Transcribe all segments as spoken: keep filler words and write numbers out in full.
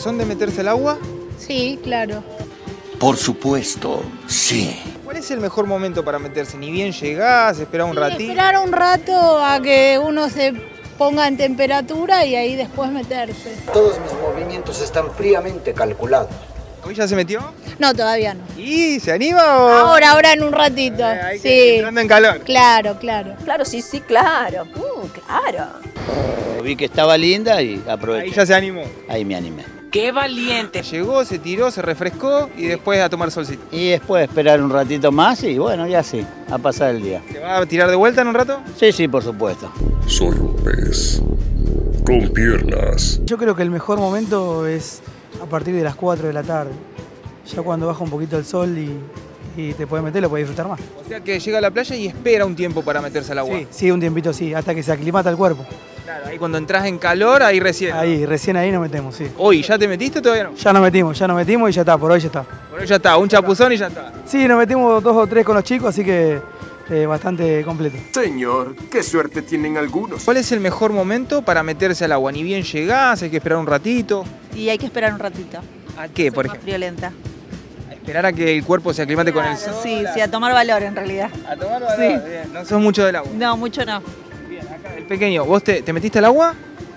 ¿Son de meterse al agua? Sí, claro. Por supuesto, sí. ¿Cuál es el mejor momento para meterse? Ni bien llegás, esperar un Sí, ratito. esperar un rato a que uno se ponga en temperatura y ahí después meterse. Todos mis movimientos están fríamente calculados. ¿Hoy ya se metió? No, todavía no. ¿Y se anima o...? Ahora, ahora en un ratito. Eh, hay que Sí. entrando en calor. Claro, claro. Claro, sí, sí, claro. Uh, claro. Vi que estaba linda y aproveché. Ahí ya se animó. Ahí me animé. ¡Qué valiente! Llegó, se tiró, se refrescó y después a tomar solcito. Y después esperar un ratito más y bueno, ya sí, a pasar el día. ¿Te va a tirar de vuelta en un rato? Sí, sí, por supuesto. Soy un pez con piernas. Yo creo que el mejor momento es a partir de las cuatro de la tarde. Ya cuando baja un poquito el sol y, y te puedes meter, lo puedes disfrutar más. O sea que llega a la playa y espera un tiempo para meterse al agua. Sí, sí, un tiempito sí, hasta que se aclimata el cuerpo. Claro, ahí cuando entras en calor, ahí recién. Ahí, recién ahí nos metemos, sí. ¿Hoy ya te metiste o todavía no? Ya nos metimos, ya nos metimos y ya está, por hoy ya está. Por hoy ya está, un chapuzón y ya está. Sí, nos metimos dos o tres con los chicos, así que eh, bastante completo. Señor, qué suerte tienen algunos. ¿Cuál es el mejor momento para meterse al agua? Ni bien llegás, hay que esperar un ratito. Y hay que esperar un ratito. ¿A qué, por Soy más ejemplo? friolenta. A esperar a que el cuerpo se aclimate con el sol. Sí, sí, a tomar valor en realidad. A tomar valor. Sí. Bien. No sos mucho del agua. No, mucho no. Bien, acá el pequeño. ¿Vos te, te metiste al agua?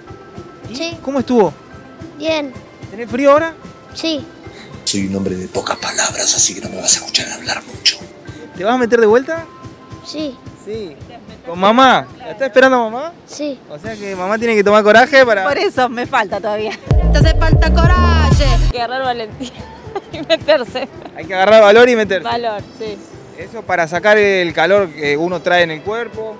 ¿Y Sí. ¿Cómo estuvo? Bien, ¿Tenés frío ahora? sí. Soy un hombre de pocas palabras, así que no me vas a escuchar hablar mucho. ¿Te vas a meter de vuelta? Sí, Sí. ¿Con mamá? ¿La está esperando mamá? sí. O sea que mamá tiene que tomar coraje para... Por eso me falta todavía. Te hace falta coraje. Hay que agarrar valentía y meterse. Hay que agarrar valor y meterse. Valor, sí. Eso para sacar el calor que uno trae en el cuerpo.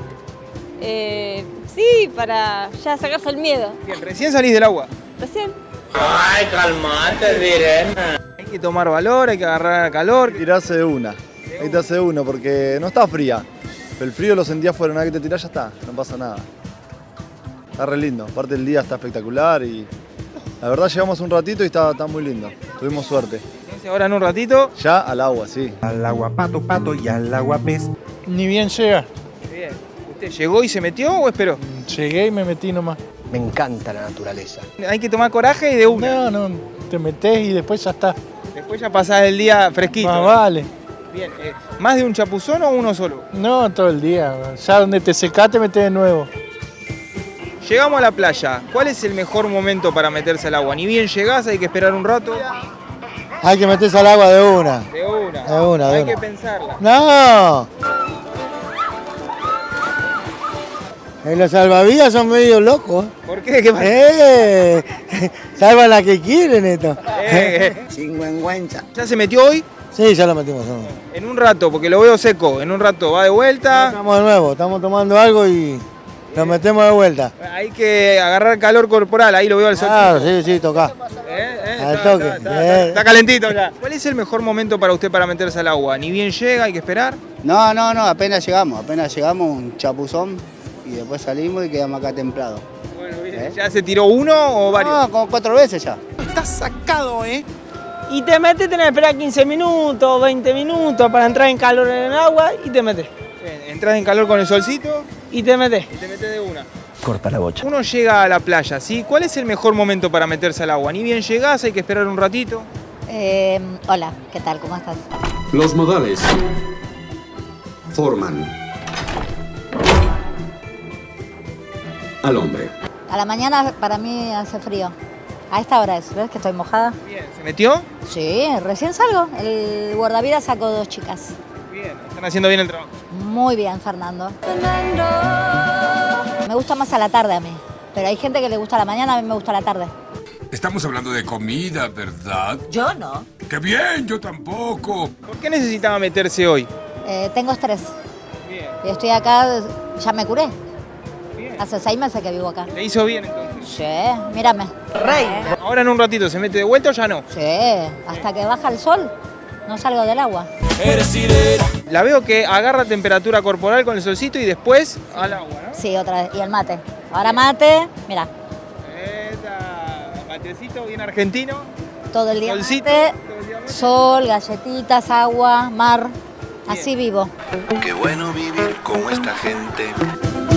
Eh, sí, para ya sacarse el miedo. Bien, recién salís del agua. Recién. Ay, calmate, Virena. Hay que tomar valor, hay que agarrar calor. Tirarse de una, hay que tirarse de una porque no está fría. El frío lo sentías fuera, una vez que te tirás ya está, no pasa nada. Está re lindo, aparte el día está espectacular y la verdad llegamos un ratito y está, está muy lindo, tuvimos suerte. Entonces ahora en un ratito... Ya al agua, sí. Al agua pato, pato y al agua pez. Ni bien llega. Bien. ¿Usted llegó y se metió o esperó? Llegué y me metí nomás. Me encanta la naturaleza. Hay que tomar coraje y de una. No, no, te metés y después ya está. Después ya pasás el día fresquito. Más vale. Bien, eh, ¿más de un chapuzón o uno solo? No, todo el día. Ya donde te secás te metés de nuevo. Llegamos a la playa. ¿Cuál es el mejor momento para meterse al agua? Ni bien llegás, hay que esperar un rato. Hay que meterse al agua de una. De una. De una, de Hay una. que pensarla. ¡No! En los salvavidas son medio locos. ¿Por qué? ¿Qué pasa? ¡Eh! Salvan la que quieren esto. Eh, eh. Sinvergüenza. ¿Ya se metió hoy? Sí, ya lo metimos. ¿No? En un rato, porque lo veo seco. En un rato va de vuelta. Estamos de nuevo, estamos tomando algo y nos metemos de vuelta. Hay que agarrar calor corporal, ahí lo veo al sol. Claro, sí, sí, toca. Eh, eh, Al está, toque. está, está, está, está calentito ya. ¿Cuál es el mejor momento para usted para meterse al agua? Ni bien llega, hay que esperar. No, no, no, apenas llegamos, apenas llegamos, un chapuzón y después salimos y quedamos acá templados. Bueno, bien. ¿Ya se tiró uno o varios? No, como cuatro veces ya. Estás sacado, ¿eh? Y te metes, tenés que esperar quince minutos, veinte minutos para entrar en calor en el agua y te metes. Bien, entras en calor con el solcito y te metes. y te metes de una. Corta la bocha. Uno llega a la playa, ¿sí? ¿Cuál es el mejor momento para meterse al agua? Ni bien llegás, hay que esperar un ratito. Eh, hola, ¿qué tal? ¿Cómo estás? Los modales forman al hombre. A la mañana para mí hace frío. A esta hora es, ¿ves que estoy mojada? Bien, ¿se metió? Sí, recién salgo. El guardavidas sacó dos chicas. Bien, están haciendo bien el trabajo. Muy bien, Fernando. Me gusta más a la tarde a mí. Pero hay gente que le gusta a la mañana, a mí me gusta a la tarde. Estamos hablando de comida, ¿verdad? Yo no. ¡Qué bien! Yo tampoco. ¿Por qué necesitaba meterse hoy? Eh, tengo estrés. Bien. Y estoy acá, ya me curé. Bien. Hace seis meses que vivo acá. ¿Le hizo bien entonces? Sí, mírame. Rey. Ahora en un ratito, ¿se mete de vuelta o ya no? Sí, hasta que baja el sol, no salgo del agua. La veo que agarra temperatura corporal con el solcito y después al agua, ¿no? Sí, otra vez. Y el mate. Ahora mate, mira, Esta, matecito bien argentino. todo el día Solcito, mate, todo el día mate. sol, galletitas, agua, mar. Así vivo. Qué bueno vivir con esta gente.